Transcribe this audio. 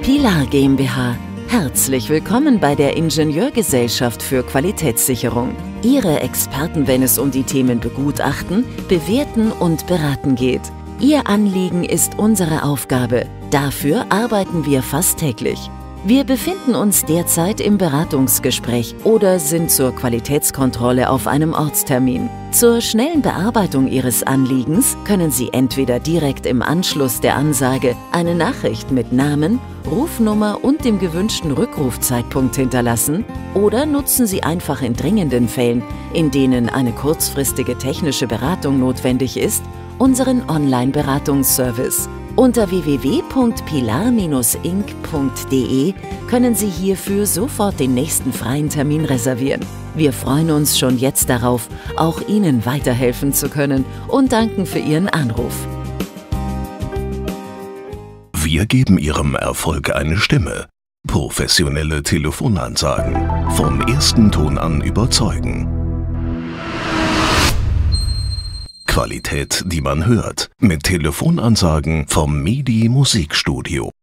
Pilar GmbH. Herzlich willkommen bei der Ingenieurgesellschaft für Qualitätssicherung. Ihre Experten, wenn es um die Themen Begutachten, Bewerten und Beraten geht. Ihr Anliegen ist unsere Aufgabe. Dafür arbeiten wir fast täglich. Wir befinden uns derzeit im Beratungsgespräch oder sind zur Qualitätskontrolle auf einem Ortstermin. Zur schnellen Bearbeitung Ihres Anliegens können Sie entweder direkt im Anschluss der Ansage eine Nachricht mit Namen, Rufnummer und dem gewünschten Rückrufzeitpunkt hinterlassen oder nutzen Sie einfach in dringenden Fällen, in denen eine kurzfristige technische Beratung notwendig ist, unseren Online-Beratungsservice. Unter www.pilar-inc.de können Sie hierfür sofort den nächsten freien Termin reservieren. Wir freuen uns schon jetzt darauf, auch Ihnen weiterhelfen zu können und danken für Ihren Anruf. Wir geben Ihrem Erfolg eine Stimme. Professionelle Telefonansagen. Vom ersten Ton an überzeugen. Qualität, die man hört. Mit Telefonansagen vom Midi Musikstudio.